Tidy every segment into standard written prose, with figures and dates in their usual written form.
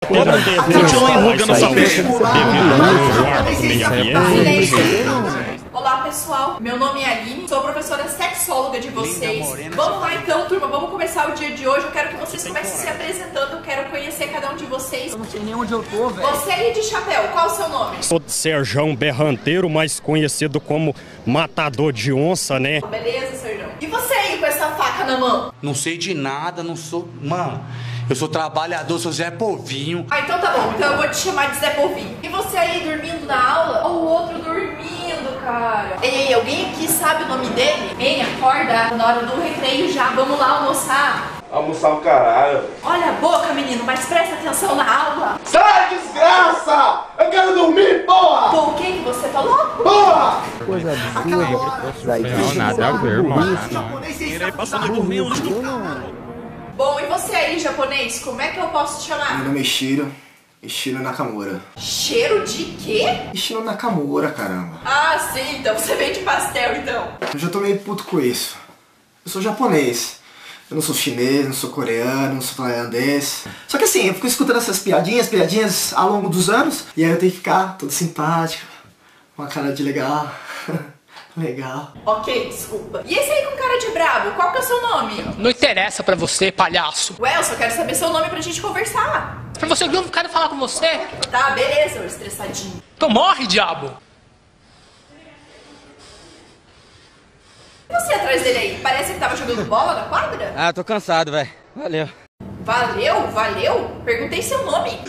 Continua enrugando sua pele. Olá pessoal, meu nome é Aline, sou professora sexóloga de vocês. Vamos lá então, turma, vamos começar o dia de hoje. Eu quero que vocês comecem se apresentando, eu quero conhecer cada um de vocês. Eu não sei nem onde eu tô, velho. Você aí de chapéu, qual o seu nome? Sou Serjão Berranteiro, mais conhecido como Matador de Onça, né? Beleza, Serjão. E você aí com essa faca na mão? Não sei de nada, não sou... Mano, eu sou trabalhador, sou Zé Povinho. Ah, então tá bom, então eu vou te chamar de Zé Povinho. E você aí dormindo na aula? Ou o outro dormindo, cara? Ei, alguém aqui sabe o nome dele? Ei, acorda, na hora do recreio já, vamos lá almoçar. Almoçar o caralho. Olha a boca, menino, mas presta atenção na aula. Sai, desgraça! Eu quero dormir, porra! Pô, o que você falou? Porra! Coisa absurda. Não, nada a ver, mano. Bom, e você aí, japonês, como é que eu posso te chamar? Meu nome é Shiro. Shiro Nakamura. Cheiro de quê? Shiro Nakamura, caramba. Ah, sim, então você vende pastel, então. Eu já tô meio puto com isso. Eu sou japonês. Eu não sou chinês, não sou coreano, não sou tailandês. Só que assim, eu fico escutando essas piadinhas ao longo dos anos. E aí eu tenho que ficar todo simpático, com uma cara de legal. Legal. Ok, desculpa. E esse aí com cara de brabo, qual que é o seu nome? Não interessa pra você, palhaço. Ué, eu só quero saber seu nome pra gente conversar. Pra você que eu não quero falar com você. Tá, beleza, ô estressadinho. Então morre, diabo. E você atrás dele aí? Parece que tava jogando bola na quadra? Ah, tô cansado, velho. Valeu. Valeu? Valeu? Perguntei seu nome.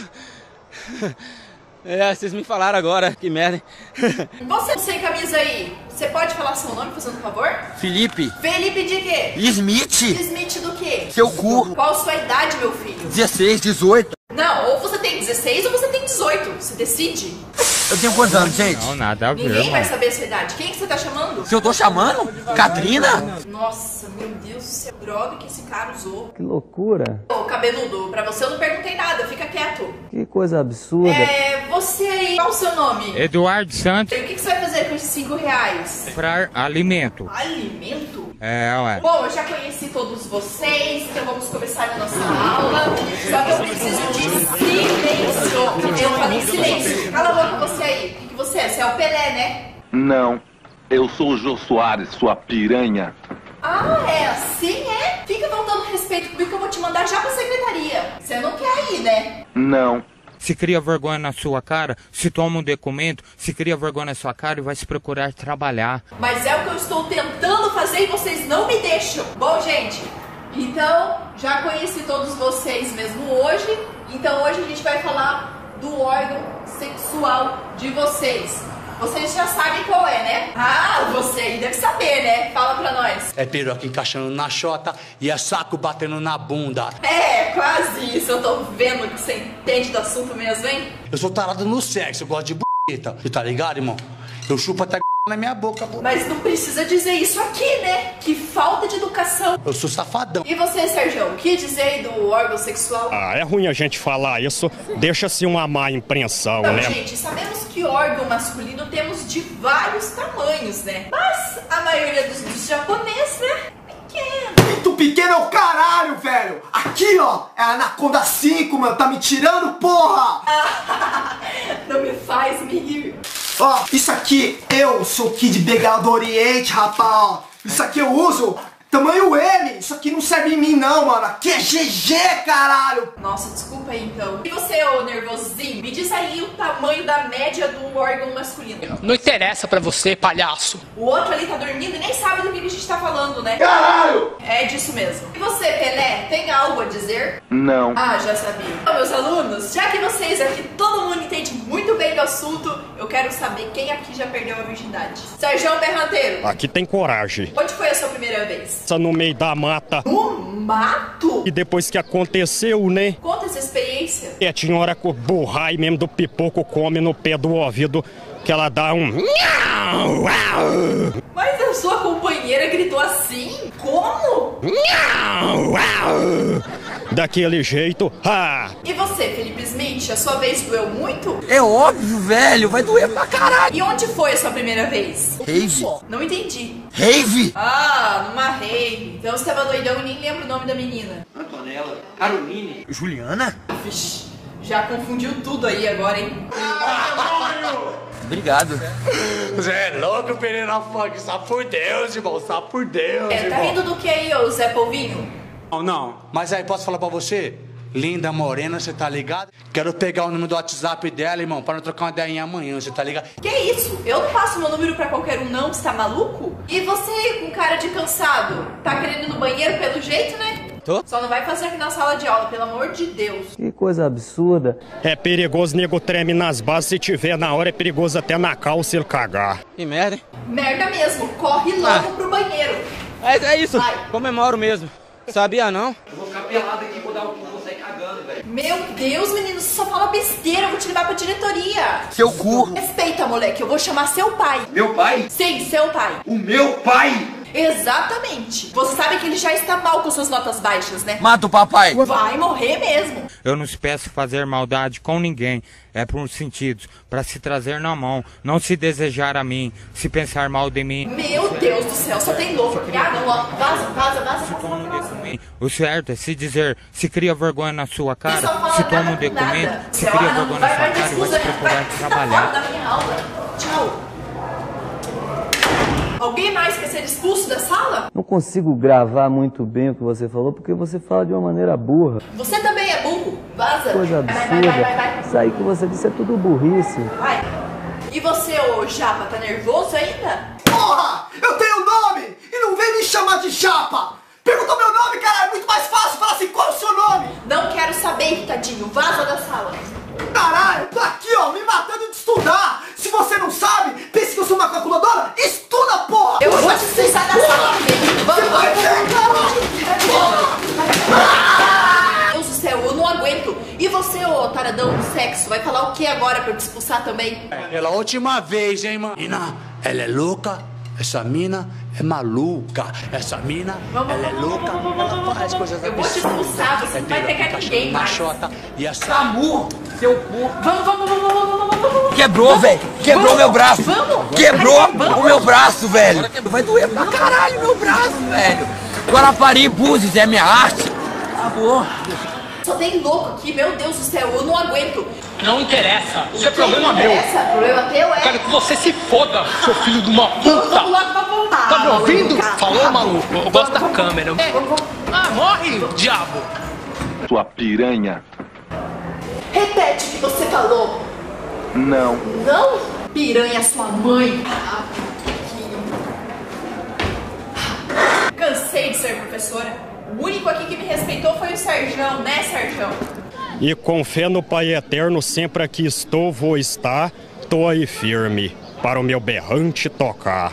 É, vocês me falaram agora, que merda. Você sem camisa aí, você pode falar seu nome, fazendo um favor? Felipe. Felipe de quê? Smith. Smith do quê? Seu cu. Qual a sua idade, meu filho? 16, 18. Não, ou você tem 16 ou você tem 18. Você decide. Eu tenho quantos anos, gente? Não, nada a ver, Ninguém vai mano. saber a sua idade. Quem que você tá chamando? Se eu tô chamando? Catrina? Nossa, meu Deus do céu. Droga que esse cara usou. Que loucura. Ô, cabeludo, pra você eu não perguntei nada. Fica quieto. Que coisa absurda. Você aí, qual o seu nome? Eduardo Santos, E o que você vai fazer com esses 5 reais? pra alimento. Alimento? É, ué. Bom, eu já conheci todos vocês, então vamos começar a nossa aula. Só que eu preciso de silêncio. Eu falei silêncio. Cala a boca você aí. O que você é? Você é o Pelé, né? Não, eu sou o Jô Soares, sua piranha. Ah, é assim, é? Fica faltando respeito comigo que eu vou te mandar já pra secretaria. Você não quer ir, né? Não. Se cria vergonha na sua cara, se toma um documento, se cria vergonha na sua cara e vai se procurar trabalhar. Mas é o que eu estou tentando fazer e vocês não me deixam. Bom, gente, então já conheci todos vocês mesmo hoje. Então hoje a gente vai falar do órgão sexual de vocês. Vocês já sabem qual é, né? Ah, você aí deve saber, né? Fala pra nós. É piroca encaixando na chota e é saco batendo na bunda. É, quase isso. Eu tô vendo que você entende do assunto mesmo, hein? Eu sou tarado no sexo, eu gosto de b****. Você tá ligado, irmão? Eu chupo até na minha boca. Mas não precisa dizer isso aqui, né? Que falta de educação. Eu sou safadão. E você, Sérgio, o que dizer aí do órgão sexual? Ah, é ruim a gente falar isso, deixa-se uma má impressão, Então, né? gente, sabemos que órgão masculino temos de vários tamanhos, né? Mas a maioria dos japoneses, né? Pequeno. Pinto pequeno é o caralho, velho! Aqui, ó, é a Anaconda 5, mano. Tá me tirando, porra! Não me faz me rir. Ó, isso aqui, eu sou o Kid Bengala do Oriente, rapaz, ó. Isso aqui eu uso tamanho M. Isso aqui não serve em mim, não, mano. Aqui é GG, caralho! Nossa, desculpa aí, então. E você, ô nervosinho? Me diz aí o tamanho da média do órgão masculino. Não interessa pra você, palhaço. O outro ali tá dormindo e nem sabe do que a gente tá falando, né? Caralho! É disso mesmo. E você, Pelé, tem algo a dizer? Não. Ah, já sabia. Então, meus alunos, já que vocês aqui, todo mundo entende muito bem do assunto, eu quero saber quem aqui já perdeu a virgindade. Serjão Berranteiro, Aqui tem coragem. onde foi a sua primeira vez? No meio da mata. No mato? E depois que aconteceu, né? Conta essa experiência. É, tinha hora que o burrai mesmo do pipoco come no pé do ouvido, que ela dá um... Mas a sua companheira gritou assim? Como? Daquele jeito, ah! E você, Felipe Smith, a sua vez doeu muito? É óbvio, velho. Vai doer pra caralho. E onde foi a sua primeira vez? Rave. Não entendi. Rave. Ah, numa rave. Então você tava doidão e nem lembra o nome da menina. Antonella. Caroline. Juliana. Vixe, Já confundiu tudo aí agora, hein? Obrigado. Você é louco, Pereira Funk, só por Deus, irmão, só por Deus, Tá irmão. rindo do que aí, ô Zé Polvinho? Não, mas aí posso falar pra você? Linda morena, você tá ligado? Quero pegar o número do WhatsApp dela, irmão, pra não trocar uma ideinha amanhã, você tá ligado? Que isso? Eu não passo meu número pra qualquer um não, você tá maluco? E você aí com cara de cansado? Tá querendo ir no banheiro pelo jeito, né? Tô. Só não vai fazer aqui na sala de aula, pelo amor de Deus. Que coisa absurda. É perigoso, nego treme nas bases. Se tiver na hora, é perigoso até na calça ele cagar. Que merda, hein? Merda mesmo, corre logo pro banheiro. É isso. Vai. Comemoro mesmo. Sabia não? Eu vou ficar pelado aqui e vou dar um pulo você cagando, velho. Meu Deus, menino, você só fala besteira, eu vou te levar pra diretoria. Seu cu. Respeita, moleque, eu vou chamar seu pai. Meu pai? Sim, seu pai. O meu pai? Exatamente. Você sabe que ele já está mal com suas notas baixas, né? Mata o papai. Vai morrer mesmo. Eu não se peço fazer maldade com ninguém. É por sentidos, para se trazer na mão, não se desejar a mim, se pensar mal de mim. Meu Deus do céu, só tem louco aqui. Ah, não, ó. Vaza. O certo é se dizer, se cria vergonha na sua Você só cara, fala se toma nada um com documento, nada. se Você, cria ó, não, vergonha na sua cara e vai se vai procurar tá trabalhar. fora da minha aula. Tchau. Alguém mais quer ser expulso da sala? Não consigo gravar muito bem o que você falou porque você fala de uma maneira burra. Você também é burro. Vaza. Coisa absurda. Vai. Isso aí que você disse é tudo burrice. Vai. E você, ô Japa, tá nervoso ainda? Porra! Eu tenho nome! E não vem me chamar de chapa! Perguntou meu nome, cara! É muito mais fácil falar assim, qual é o seu nome? Não quero saber, tadinho. Vaza da sala. Caralho, tô aqui, ó, me matando de estudar! Se você não sabe, pense que eu sou uma calculadora? Estuda, porra! Eu vou te expulsar da sala também. Vamos. Vai ver, caralho! Meu Deus do céu, eu não aguento. E você, ô taradão do sexo, vai falar o que agora pra eu te expulsar também? Pela última vez, hein, mano? Mina, ela é louca, essa mina é maluca. Essa mina, ela é louca, ela faz coisas Eu vou te absurdas. expulsar, você não vai pegar ninguém mais. Machota, e essa... Samu, seu cu. Vamos. Quebrou, velho. Quebrou meu braço. Vamos. Quebrou o meu braço, velho. Vai doer pra caralho meu braço, velho. Guarapari Búzios é minha arte. Acabou. Só tem louco aqui, meu Deus do céu, eu não aguento. Não interessa. Isso é problema meu. Essa, problema teu é. Quero que você se foda, seu filho de uma Vamos puta. logo pra voltar. Tá me ouvindo? maluco. Falou, maluco. Eu gosto da câmera. Vamos. Ah, morre, diabo. Sua piranha. Repete o que você falou. Não. Não? Piranha, sua mãe. Cansei de ser professora. O único aqui que me respeitou foi o Serjão, né, Serjão? E com fé no Pai Eterno, sempre aqui estou, vou estar, tô aí firme, para o meu berrante tocar.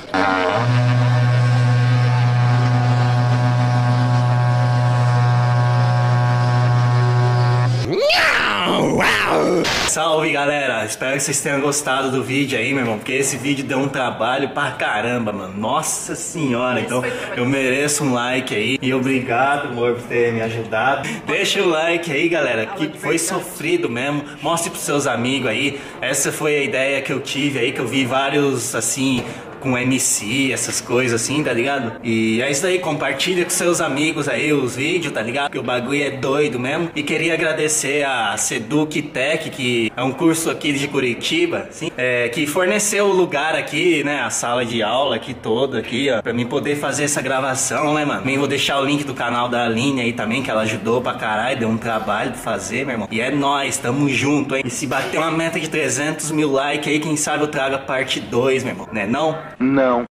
Salve galera, espero que vocês tenham gostado do vídeo aí, meu irmão, porque esse vídeo deu um trabalho pra caramba, mano. Nossa senhora, então eu mereço um like aí. E obrigado, amor, por ter me ajudado. Deixa o like aí, galera, que foi sofrido mesmo. Mostre pros seus amigos aí. Essa foi a ideia que eu tive aí, que eu vi vários, assim, com MC, essas coisas assim, tá ligado? E é isso aí, compartilha com seus amigos aí os vídeos, tá ligado? Porque o bagulho é doido mesmo. E queria agradecer a Seduc Tech, que é um curso aqui de Curitiba, assim, que forneceu o lugar aqui, né? A sala de aula aqui toda, aqui, ó, pra mim poder fazer essa gravação, né, mano? Também vou deixar o link do canal da Aline aí também, que ela ajudou pra caralho, deu um trabalho de fazer, meu irmão. E é nóis, tamo junto, hein? E se bater uma meta de 300 mil likes aí, quem sabe eu trago a parte 2, meu irmão, né não? Não.